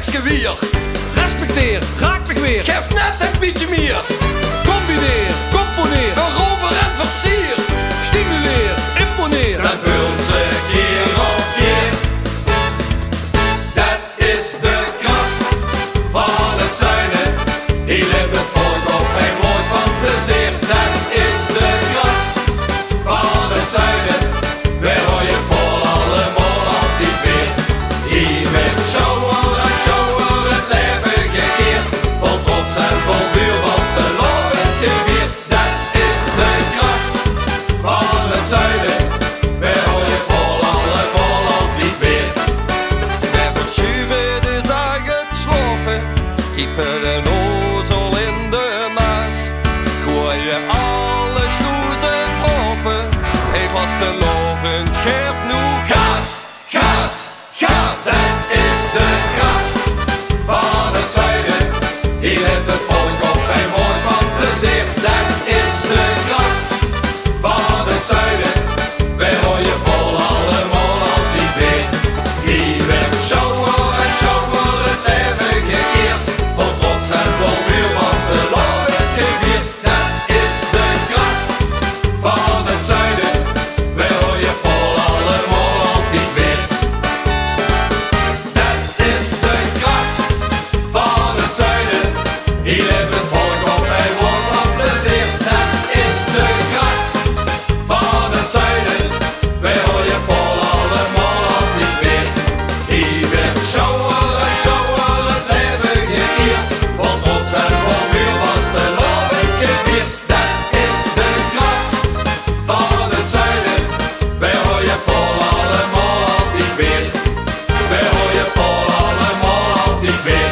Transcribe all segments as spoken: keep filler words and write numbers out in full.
gewier. Respecteer, raak me weer. Geef net een beetje meer. Combineer, componeer. Verover en versier. Stimuleer, imponeer. Dan vult ze keer op keer. Dat is de kracht van het zuiden. Die leeft het volk op en wordt van plezier. Dat is de kracht van het zuiden. Wij gooien vol allemaal op die veer. Hier met shower en shower het leven gekeerd. Vol trots en vol vuur was de loop het geweer. Dat is de kracht van het zuiden. Wij gooien vol allemaal op die veer. Wij verschuiven de dagen slopen. Kiepen een ozel in de maas. Gooien alle snoezen open. Hey, vastelovend, geef nu gas, gas, gas. Dat is de kracht van het zuiden. Hier leeft het volk op en wordt van plezier. Dat is de kracht van het zuiden. Wij gooien vol allemaal op die veer. Hier werd shower en shower het leven gekeerd. Vol trots en vol vuur was de loop het geweer. Dat is de kracht van het zuiden. Wij gooien vol allemaal op die veer. Dat is de kracht van het zuiden. Hier leeft het volk op en wordt van plezier. Dat is de kracht van het zuiden. Wij gooien vol allemaal op die veer. Hier werd shower en shower het leven gekeerd. Vol trots en vol vuur was de loop het geweer. Dat is de kracht van het zuiden. Wij gooien vol allemaal op die veer. Wij gooien vol allemaal op die veer.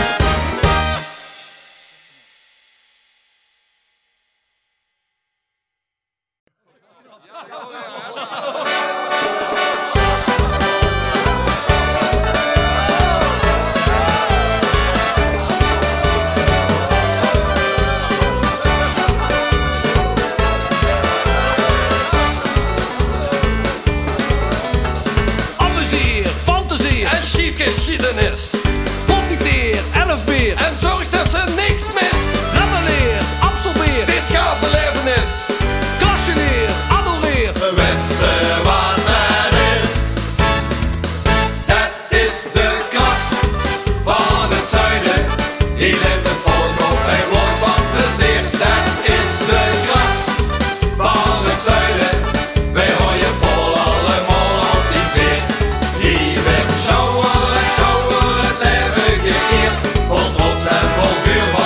Amuseer, fantaseer. En schrijf geschiedenis. Profiteer, elfbeer. En zorg dat ze niks mis. Rebelleer, absorbeer. Dit gaat belevenis. Klasjeneer, adoreer. We wensen wat het is. Dat is de kracht van het zuiden. Hier leeft het volk op en wordt van plezier. Dat is de kracht van het zuiden. Wij gooien vol allemaal op die veer. Hier werd shower en shower het leven gekeerd. Vol trots en vol vuur